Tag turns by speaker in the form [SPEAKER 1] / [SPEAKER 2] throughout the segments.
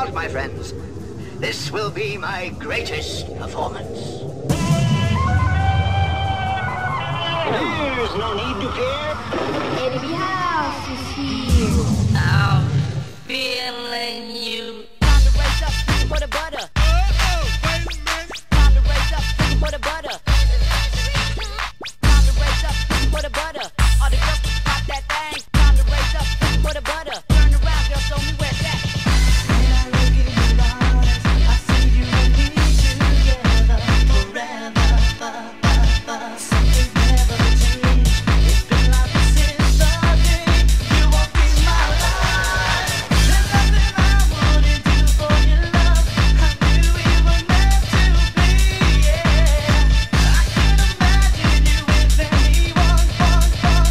[SPEAKER 1] out, my friends. This will be my greatest performance. There's no need to fear.
[SPEAKER 2] Eddie House is here.
[SPEAKER 3] I'm feeling you.
[SPEAKER 4] Time to raise up, for the butter. Time to raise up, for the butter. Time to raise up, for the butter. All the girls pop that thing. Time to raise up, for the butter. Turn around, girl, show me where it's at.
[SPEAKER 5] When I look in your eyes, I see you and me together forever. Something's never changed. It's been like this since the day you walked in my life. There's nothing I wouldn't do for your love. I knew we were meant to be. Yeah, I can't imagine you with anyone.
[SPEAKER 3] I'm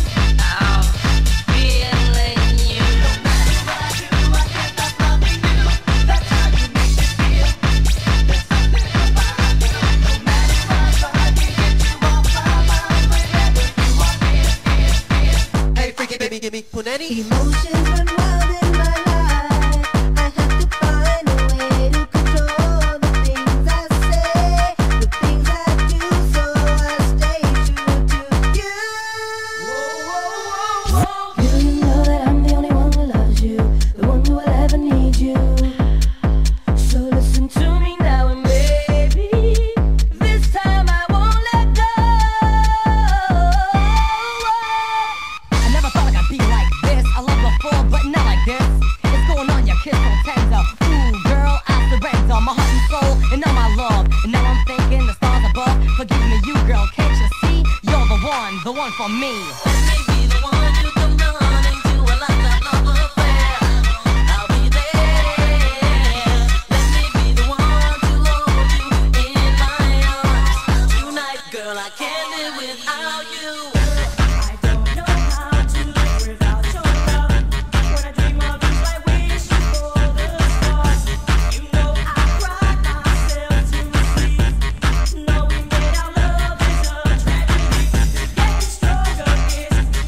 [SPEAKER 3] feeling you.
[SPEAKER 5] No matter what I do, I can't stop loving you. That's how you make me feel. There's something about you. No matter what, but I can't get you off my mind whenever you walk in.
[SPEAKER 6] Hey, freaky baby, give me punani.
[SPEAKER 2] Emotions run wild in my life. I have to find a way to control the things I say, the things I do, so I stay true to you. You know that I'm the only one who loves you, the one who will ever need you. So listen to me now and baby, this time I won't let go.
[SPEAKER 4] I never thought I could be like this. I loved before, but not like this. It's going on, your kiss so tender. Ooh, girl, I surrender my heart and soul and all my love. And now I'm thinking the stars above. Forgive me, you girl, can't you see? You're the one for me.
[SPEAKER 3] Let me be the one you come running to a lifetime love affair. I'll be there. Let me be the one to hold you in my arms. Tonight, girl, I can't live without you.
[SPEAKER 5] I don't know how to live without your love. When I dream of you, I wish for the stars. You know I cry myself to sleep, knowing that our love is a tragedy. Getting stronger is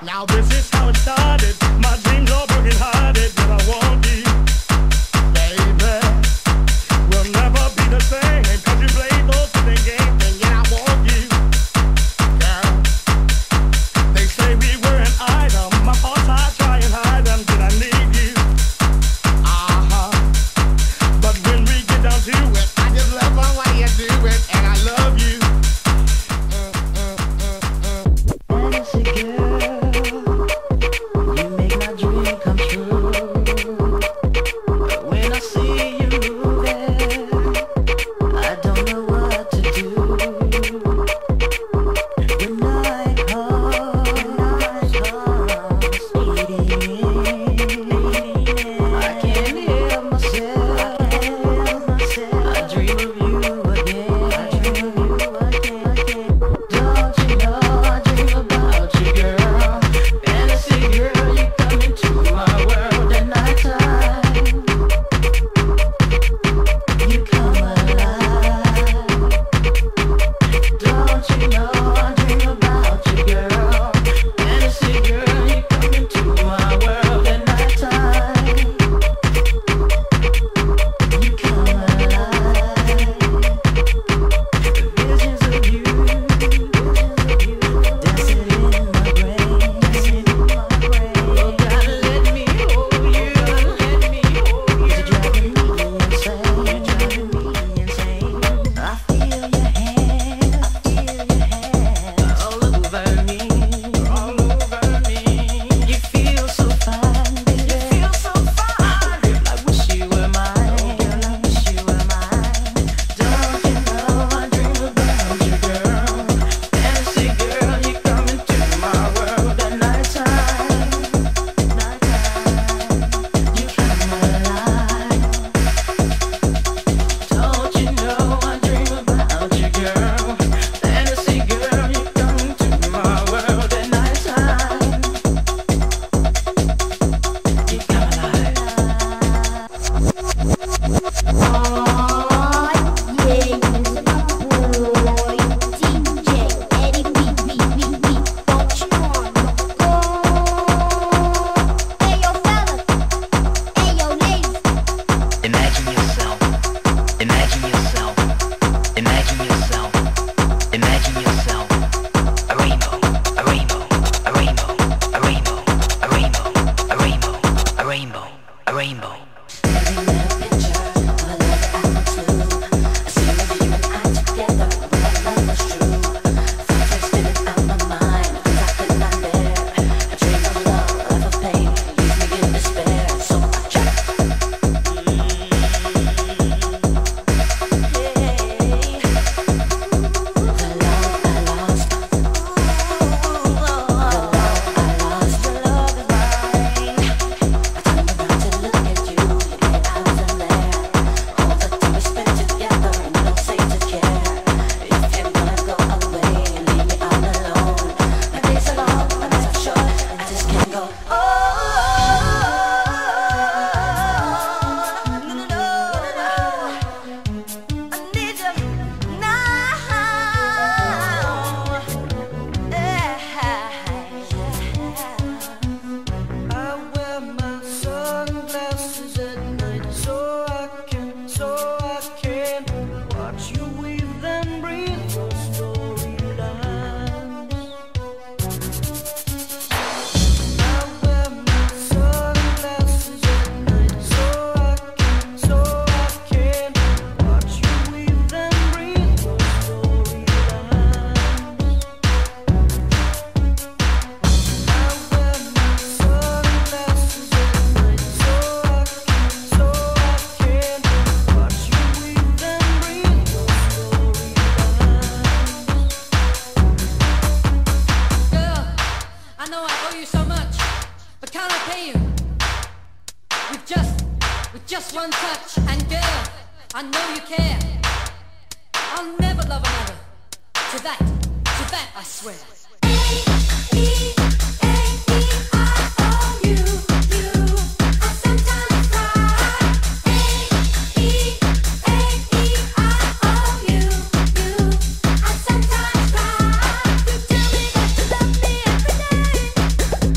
[SPEAKER 7] Now this is how it started. My dreams are broken hearted, but I want you, baby. We'll never be the same, 'cause you play those silly games, and yet I want you, girl. They say we were an item. My heart's high, try and hide them. Did I need you? But when we get down to it, I just love the way you do it, and I love you.
[SPEAKER 5] Fantasy girl, you make my dream come true. When I see you moving, I don't know what to do. The night comes speeding in. I can't help myself. I dream of you again. Don't you know I dream about you, girl? Fantasy girl, you come into my world at nighttime. You come alive. Don't you know I dream about you, girl? Fantasy girl, you come into my world at nighttime. You come alive. Visions of you, dancing in my brain. Oh, gotta let me hold you, let me hold you. You're driving me insane, I feel your hand, all over me, You feel so fine, baby. I wish you were mine, Don't you know I dream about you, girl? Fantasy girl, you come into my world at nighttime. You come alive. Don't you know I dream about you, girl? Fantasy girl, you come into my world at nighttime. You come alive.
[SPEAKER 3] Imagine yourself, imagine yourself, imagine yourself, imagine yourself. A rainbow, a rainbow, a rainbow, a rainbow, a rainbow, a rainbow, a rainbow, a rainbow.
[SPEAKER 5] I wear my sunglasses at night so I can watch you weave and breathe your storylines. I wear my sunglasses at night so I can watch you weave and breathe your storylines. I wear my sunglasses at night so I can watch you weave and breathe your storylines.
[SPEAKER 4] Girl, I know I owe you so much, but can't I pay you? With just one touch, and girl, I know you care. I'll never love another. To that I swear.
[SPEAKER 2] Sometimes cry. You tell me that you love me every day.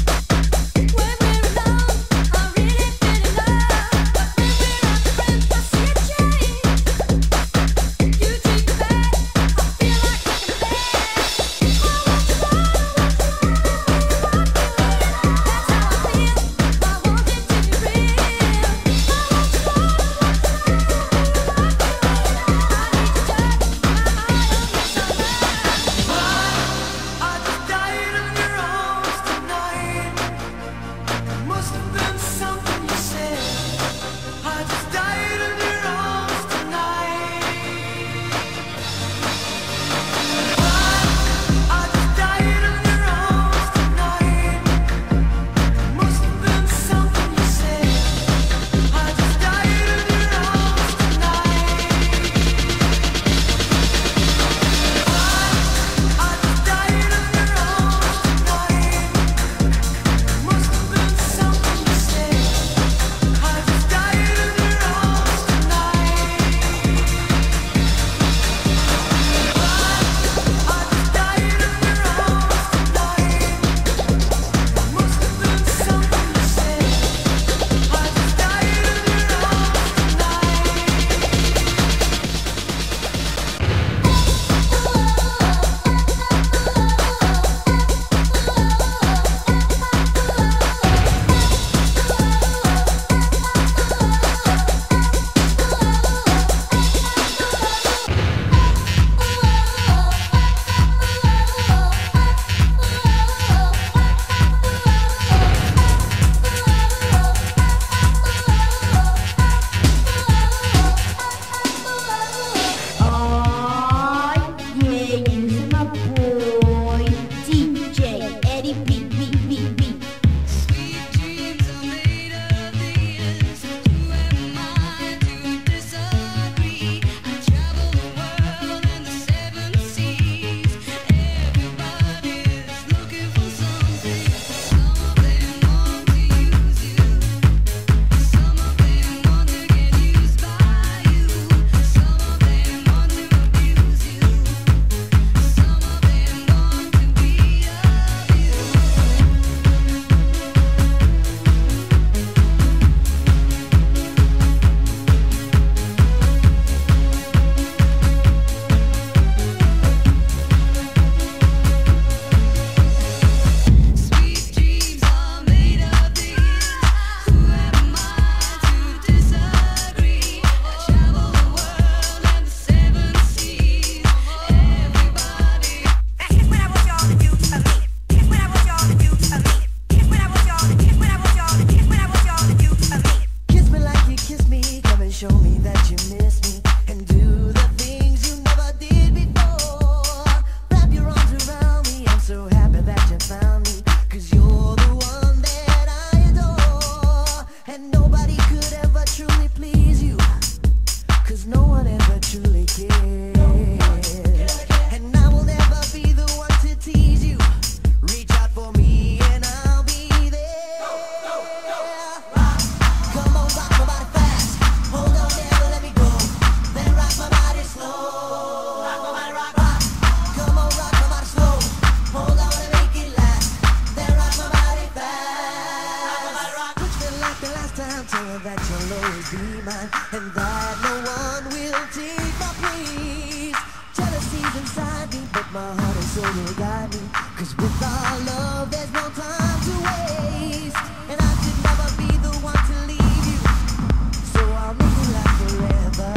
[SPEAKER 2] My heart and soul will guide me. 'Cause with our love, there's no time to waste. And I could never be the one to leave you. So I'll make it last forever.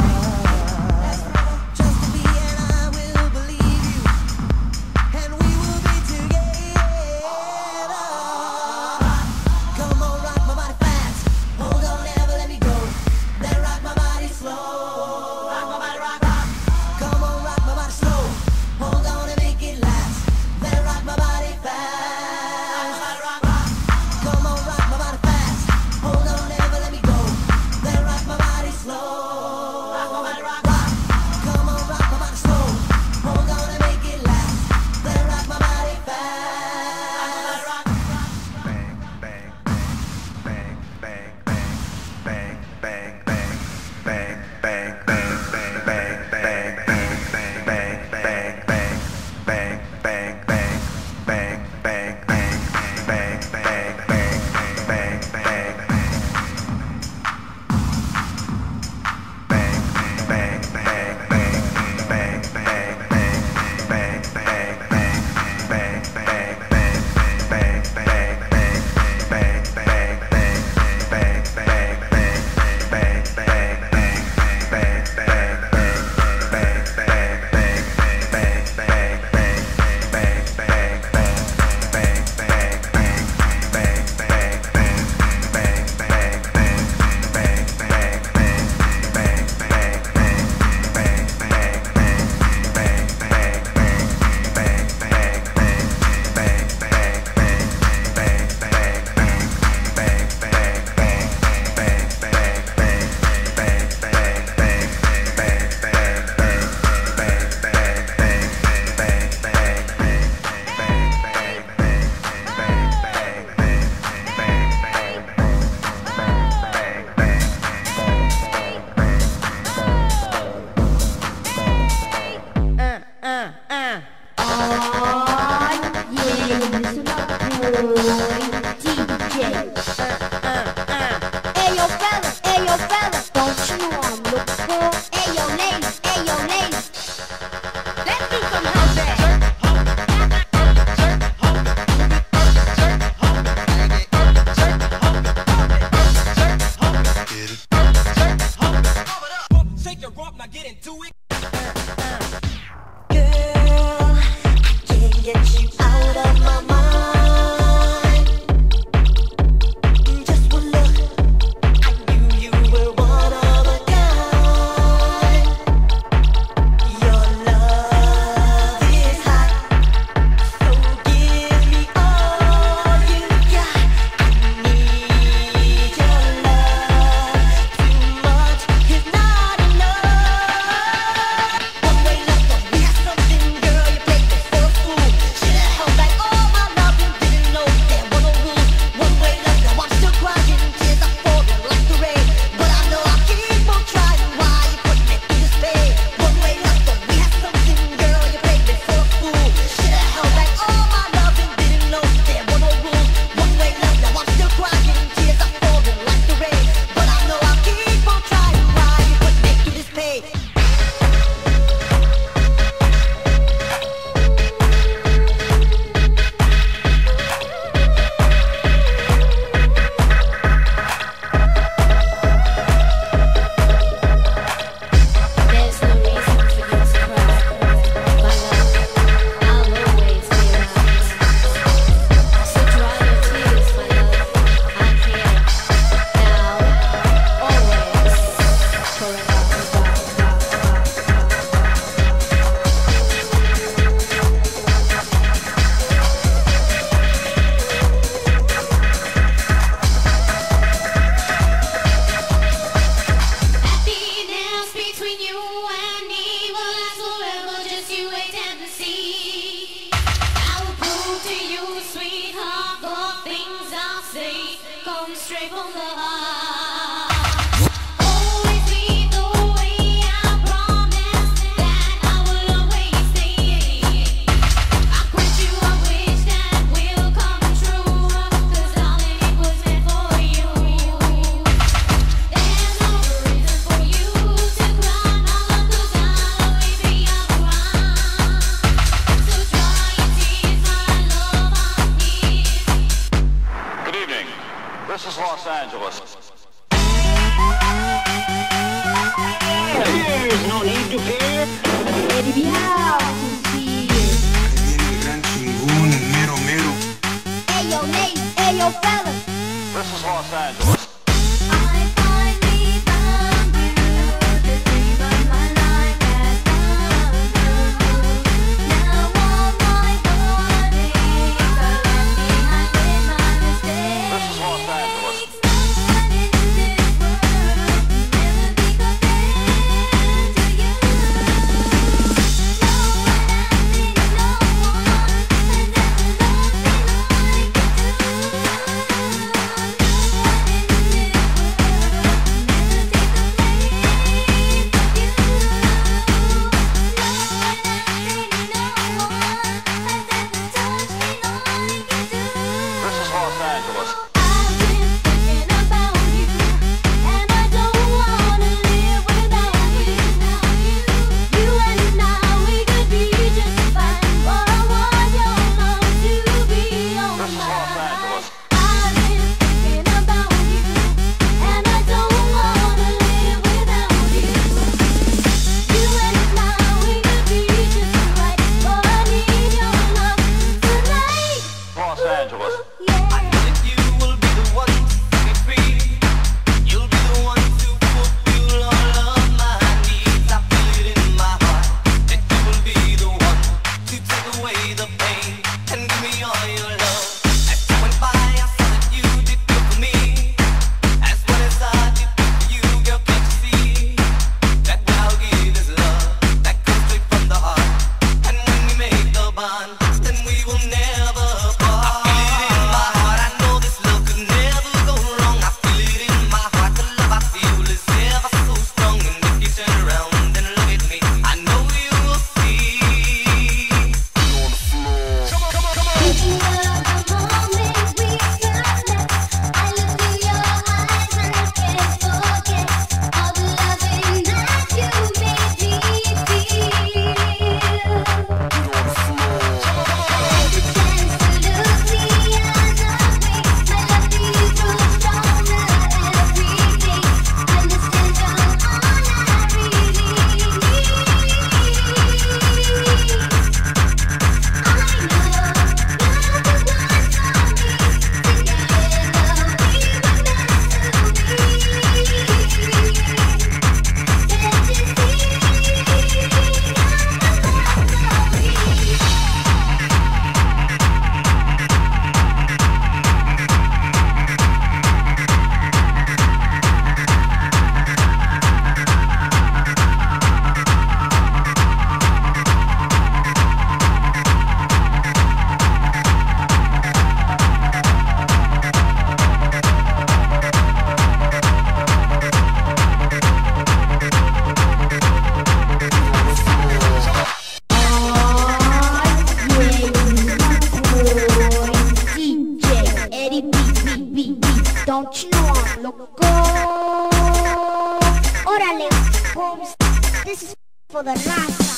[SPEAKER 2] Just to be and I will believe you. And we will be together. Come on, rock my body fast. Hold on, never let me go. Then rock my body slow. Rock my body, rock, rock. Come on, rock my body slow. Hold on and make it last. Then rock my body fast. Rock, rock. Come on, rock my body fast. Hold on, never let me go. Then rock my body slow. Rock my body, rock, rock. Come on, rock my body slow. Hold on and make it last. Then rock my body fast. Rock,
[SPEAKER 8] Ayo fellas, don't you know I'm looking for? Ayo ladies, let me come help that.
[SPEAKER 5] Shake your rump, now get into it.
[SPEAKER 2] Girl,
[SPEAKER 9] Angeles.
[SPEAKER 1] There's no need to fear.
[SPEAKER 8] Eddie B House is here.
[SPEAKER 10] Viene el gran chingón, el mero mero.
[SPEAKER 8] Ayo, ladies, ayo, fellas.
[SPEAKER 9] This is Los Angeles.
[SPEAKER 2] I finally found you. The dream of my life has come true. Now all my warnings are left behind with my mistakes.
[SPEAKER 9] This is Los Angeles.
[SPEAKER 2] No one in this world will ever be compared to you. No one, I think no one has ever loved me like you do.
[SPEAKER 9] This is Los Angeles.
[SPEAKER 2] I've been thinking about you, and I don't wanna live without you. You and I, we could be just fine, but I want your love to be on
[SPEAKER 9] This is Los
[SPEAKER 2] mine.
[SPEAKER 9] Angeles.
[SPEAKER 2] I've been thinking about you, and I don't wanna live without you. You and I, we could be just right, but I need your love tonight.
[SPEAKER 9] Los Angeles.
[SPEAKER 5] You will be the one to set me free. You'll be the one to fulfill all of my needs. I feel it in my heart that you will be the one to take away the pain and give me all your love. As time went by, I saw that you did good for me. As well as I did good for you, girl, can't you see that what I'll give is love that comes straight from the heart. And when we make the bond, then we will never part. I feel it in my heart. I know this love could never go wrong. I feel it in my heart. The love I feel is ever so strong. And if you turn around and look at me, I know you will see.
[SPEAKER 2] Thinking of the moment we got left, I look through your eyes and I can't forget all the loving that you made me feel. The chance to look the other way, my love for you grows stronger every day. Understand you're all I really DJ Eddie B. Don't you know I'm loco? Órale, Holmes. This is for the NASA.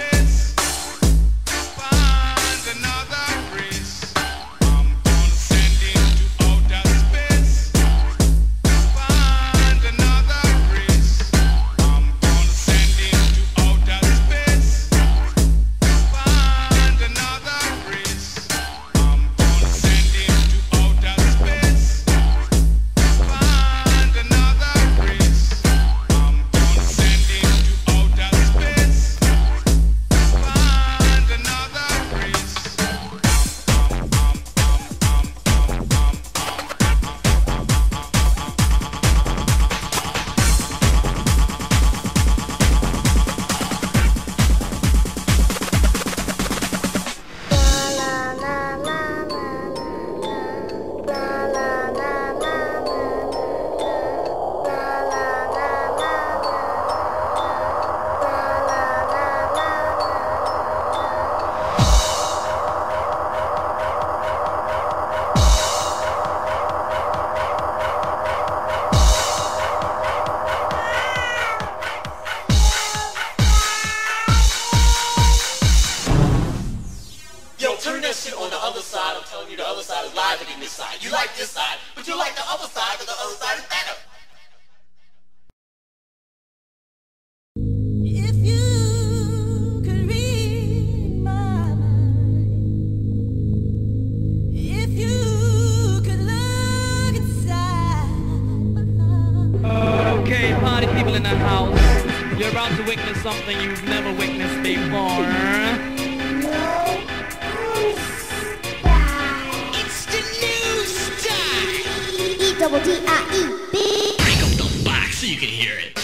[SPEAKER 10] Another race.
[SPEAKER 5] side, but you like the other side, but the other side is better.
[SPEAKER 2] If you could read my mind, if you could look inside my heart.
[SPEAKER 11] Okay, party people in the house, you're about to witness something you've never witnessed before.
[SPEAKER 5] It's the new style.
[SPEAKER 8] E-double-D-I-E, big.
[SPEAKER 5] Break up the box so you can hear it.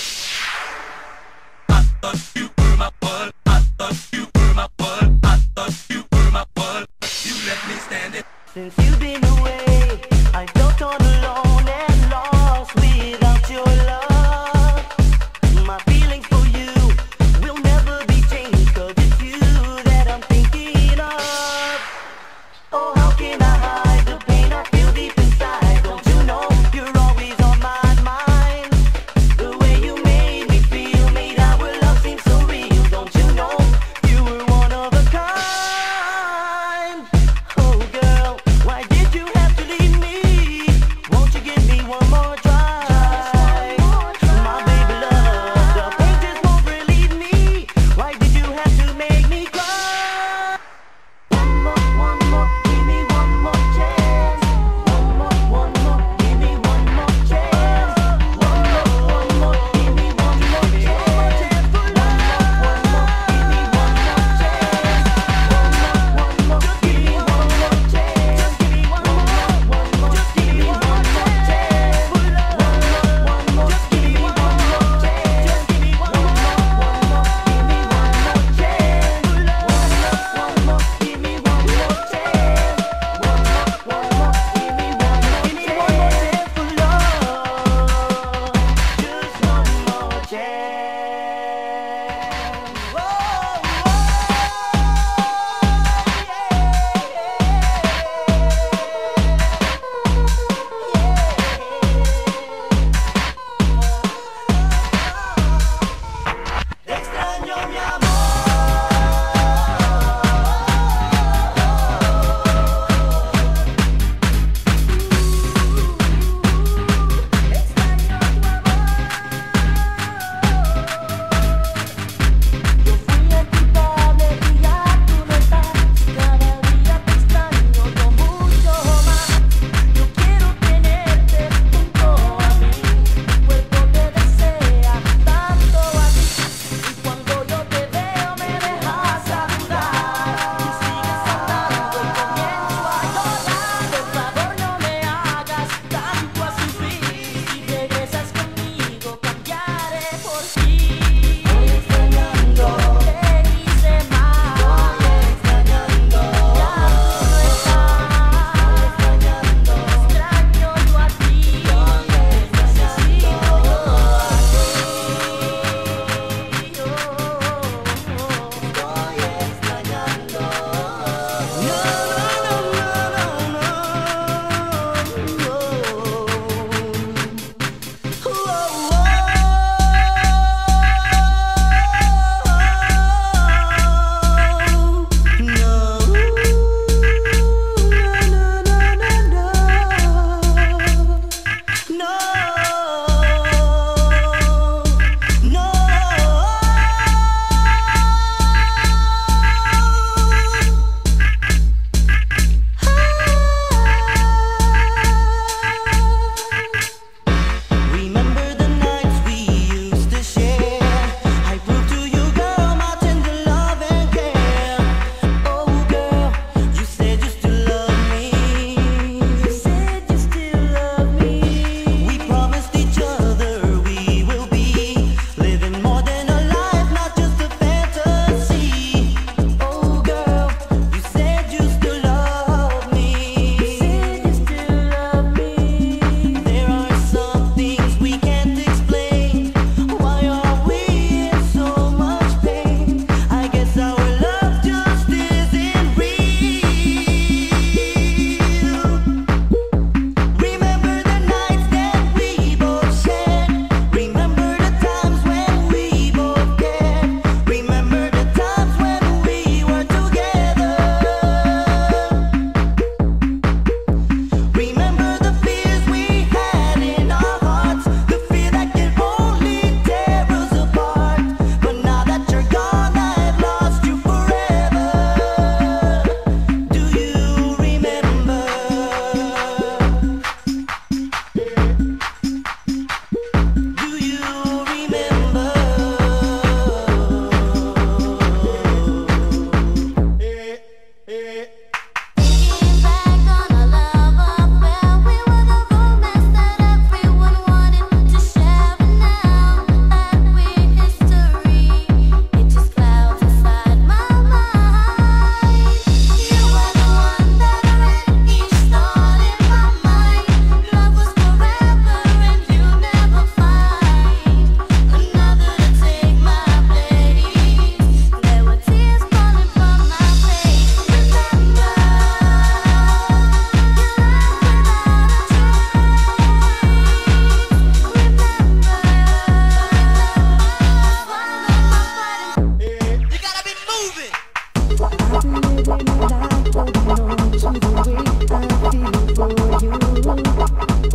[SPEAKER 3] Since you've been away, I felt all alone and lost without your love. My feelings for you will never be changed, 'cause it's you that I'm thinking of. Oh, how can I hide the pain I feel deep inside? Don't you know you're always on my mind? The way you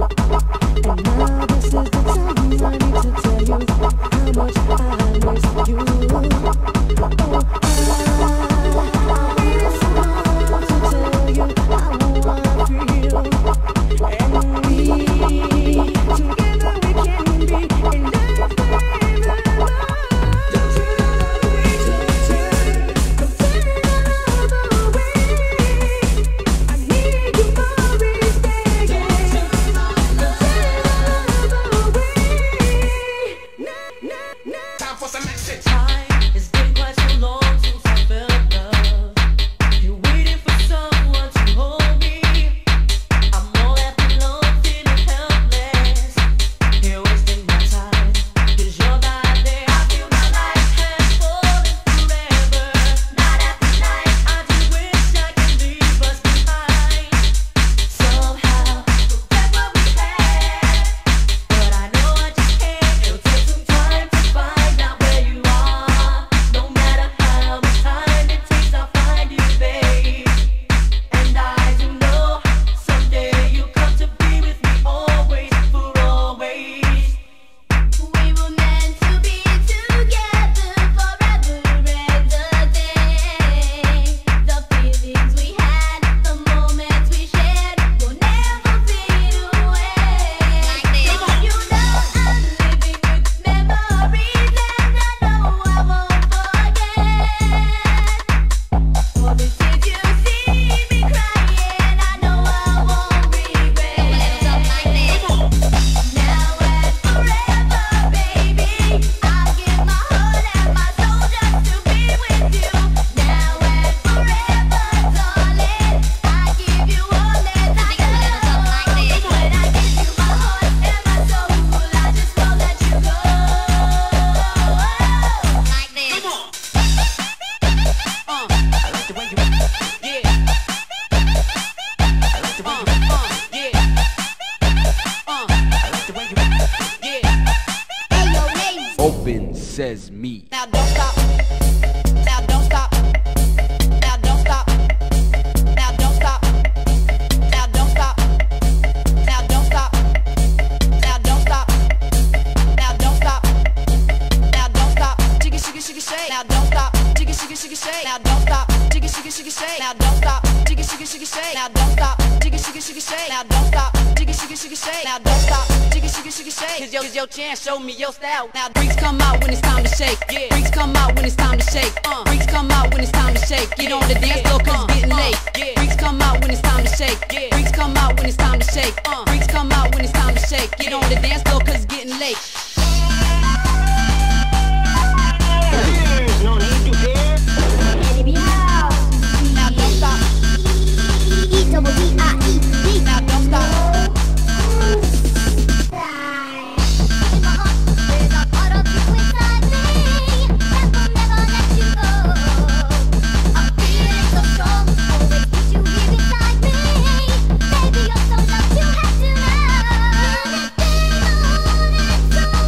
[SPEAKER 12] Open says me.
[SPEAKER 2] Now don't stop. Now don't stop. Now don't stop. Now don't stop. Now don't stop. Now don't stop. Now don't stop. Now don't stop. Now don't stop. Jiggy shiggy shiggy shake. Now don't stop. Jiggy shiggy shiggy shake. Now don't stop. Jiggy shiggy shiggy shake. Now don't stop. Jiggy shiggy shiggy shake. Now don't stop. Jiggy shiggy shiggy shake. Now don't stop. Jiggy shiggy shiggy shake. Now don't stop. Jiggy shiggy shiggy shake. Here's your chance. Show me your style. Now freaks come out when it's time to shake. Yeah. Freaks come out when it's time to shake. Freaks come out when it's time to shake. Get on the dance floor 'cause it's getting late. Freaks come out when it's time to shake. Freaks come out when it's time to shake. Freaks come out when it's time to shake. Get on the dance floor 'cause it's getting late.
[SPEAKER 8] No need to fear. Enemy house.
[SPEAKER 2] Now don't stop.
[SPEAKER 8] E-double-D-I-E-D.
[SPEAKER 2] Now don't stop.
[SPEAKER 8] There's a part of you inside me that will never let you go. I feel it so strong, always keep you here beside me. Baby, you're so loved, you have to know. Let's get on and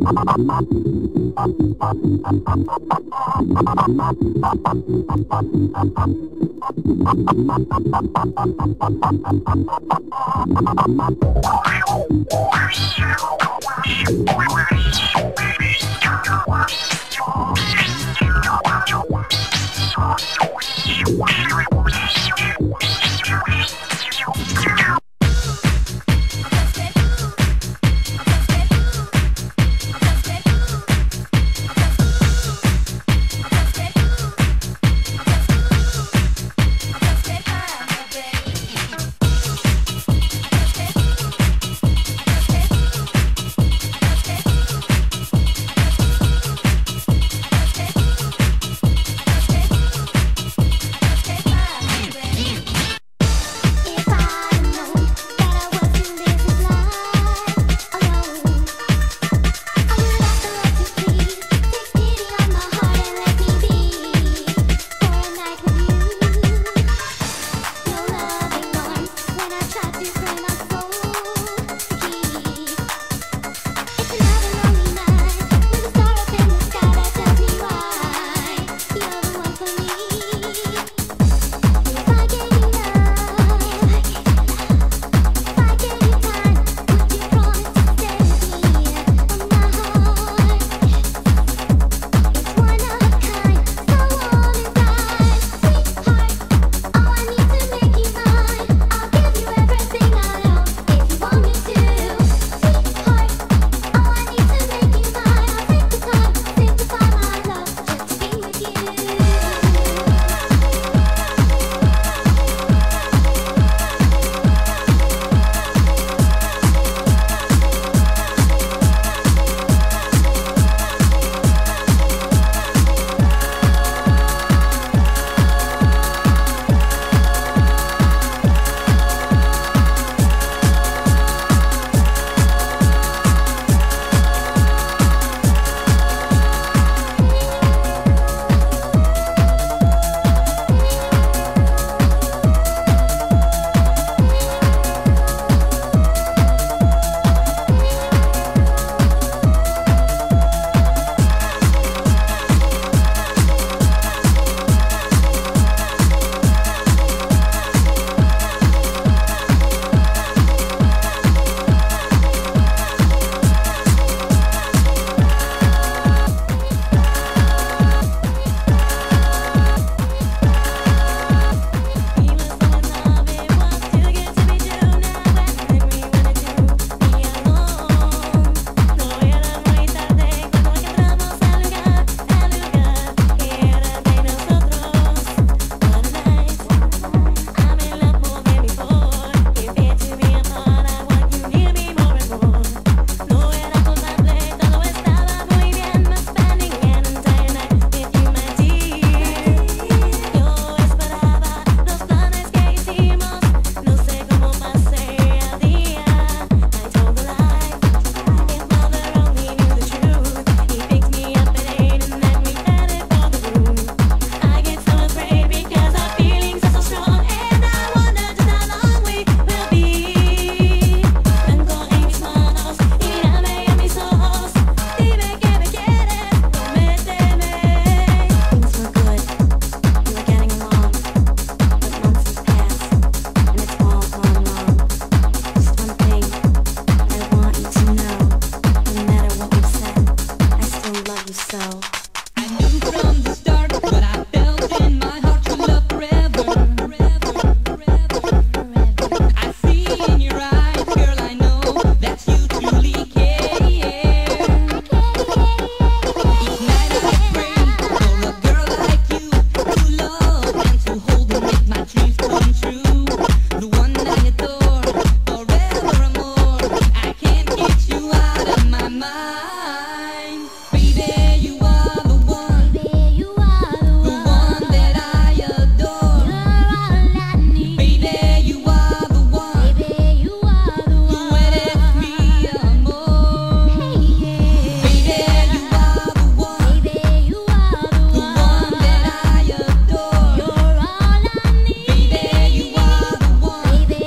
[SPEAKER 8] Baby,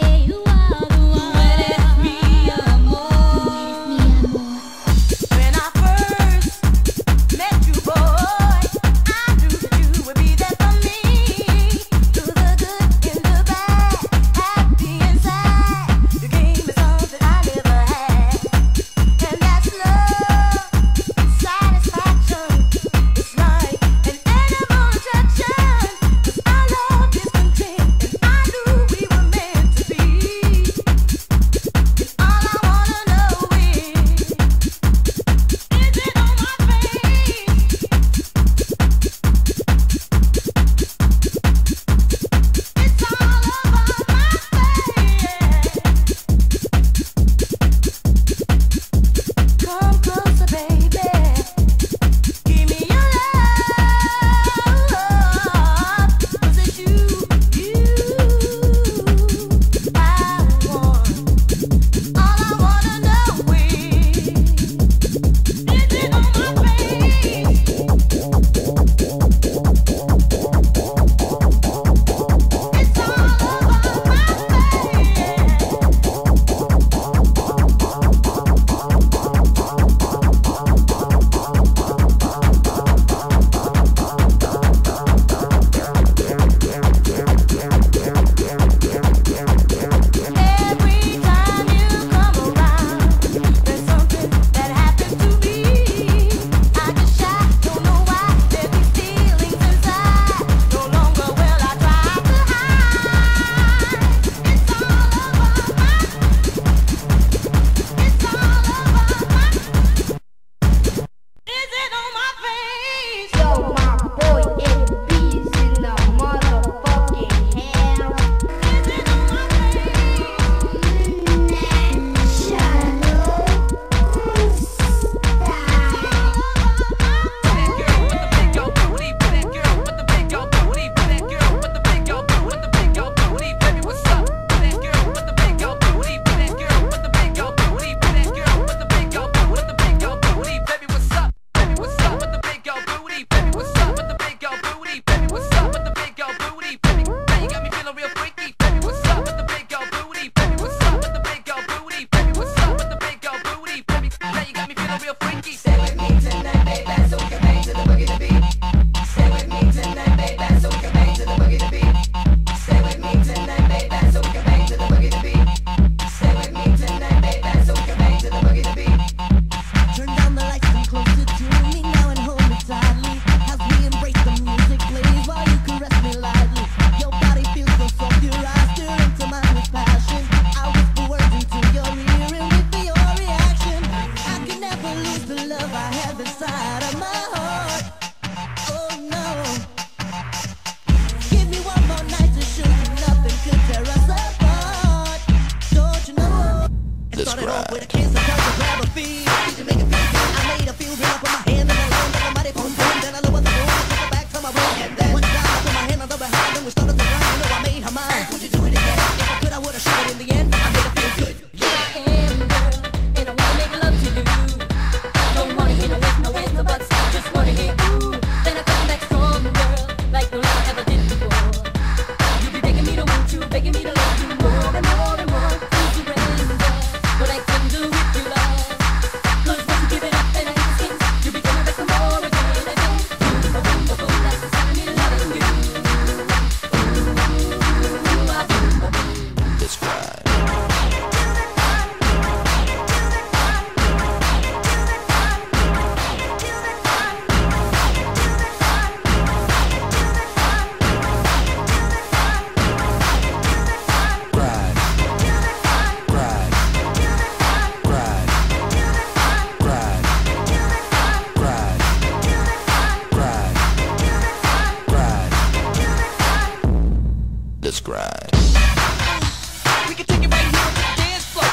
[SPEAKER 12] Let's grind.
[SPEAKER 5] We can take it right here to the dance floor.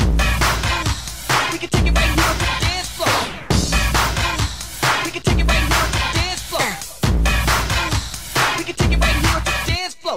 [SPEAKER 5] We can take it right here to the dance floor. We can take it right here to the dance floor. We can take it right here to the dance floor.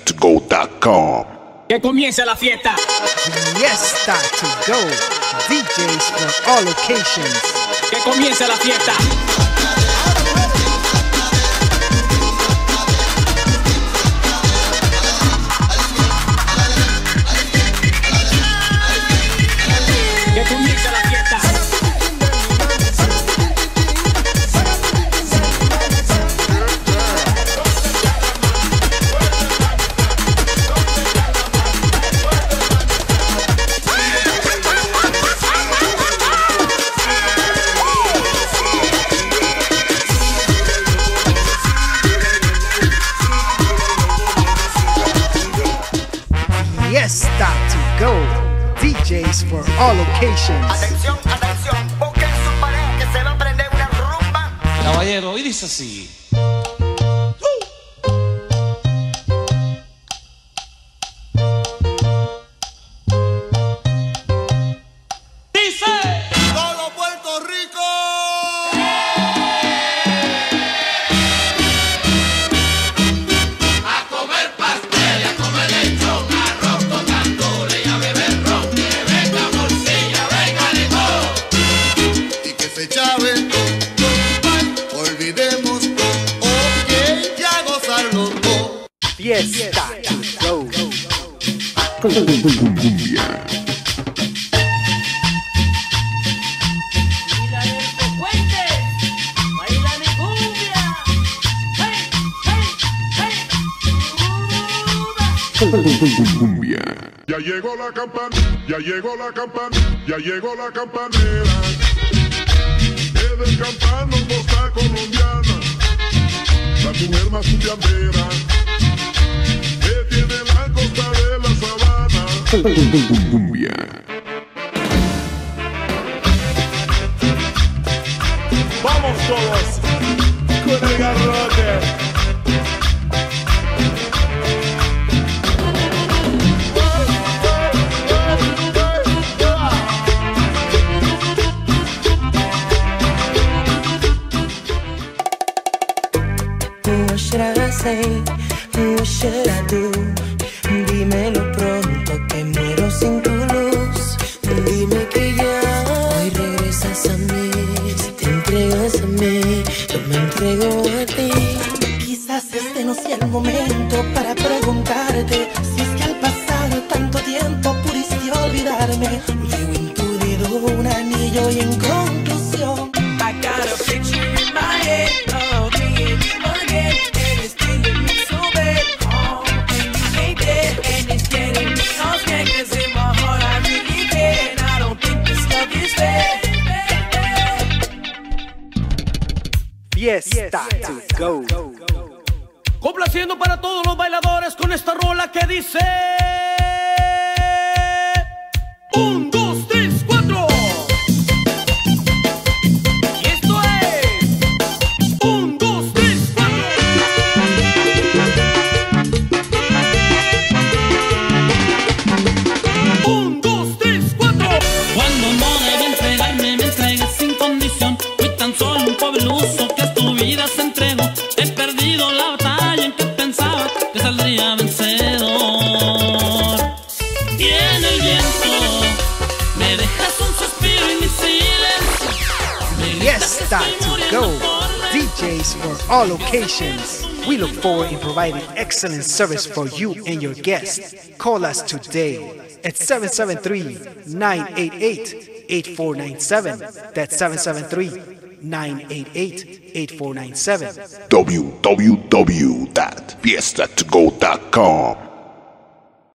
[SPEAKER 10] fiesta2go.com.
[SPEAKER 11] Que comience la fiesta.
[SPEAKER 12] Fiesta to go. DJs from all locations.
[SPEAKER 11] Que comience la fiesta. Que comience la fiesta.
[SPEAKER 12] Fiesta to go. DJs for all locations.
[SPEAKER 1] Atención, atención, busquen su pareja que se va a prender una rumba.
[SPEAKER 13] Caballero, y dice así. Dice.
[SPEAKER 5] ¡Todo Puerto Rico! A comer pastel, a comer lechón, arroz con gandules y a beber ron. Que venga morcilla, venga limón. Y que se chave, olvidemos, ok, ya gozarlo todo.
[SPEAKER 12] Fiesta to go.
[SPEAKER 7] Ya llegó la campana, ya llegó la campana, ya llegó la campanera. Es del campano costa colombiana, la mujer más cumbiambera, que tiene la costa de la sabana. Vamos todos con el garrote.
[SPEAKER 14] What should I say? What should I do? Dímelo pronto que muero sin tu luz. Dime que ya hoy regresas a mí. Si te entregas a mí, yo me entrego a ti. Quizás este no sea el momento para preguntarte si es que al pasar tanto tiempo pudiste olvidarme. Veo en tu dedo un anillo y en conclusión I got a picture in my head of me and you again, and it's killing me so bad. Oh, and you ain't there, and it's getting me all scared, 'cause in my heart I really care, and I don't think this love is fair.
[SPEAKER 12] Fiesta to go.
[SPEAKER 11] Complaciendo para todos los bailadores con esta rola que dice 1, 2, 3, 4. Y esto es 1, 2, 3, 4. 1, 2, 3, 4.
[SPEAKER 3] Cuando no debe entregarme, me entregues sin condición. Fui tan solo un pobre iluso que a tu vida se entregó. He perdido la batalla en que pensaba que saldría vencedor. Y en el viento me dejas un suspiro y mi silencio.
[SPEAKER 12] Fiesta to go. DJs for all locations. We look forward in providing excellent service for you and your guests. Call us today at 773-988-8497. That's 773-988-8497.
[SPEAKER 10] www.fiesta2go.com.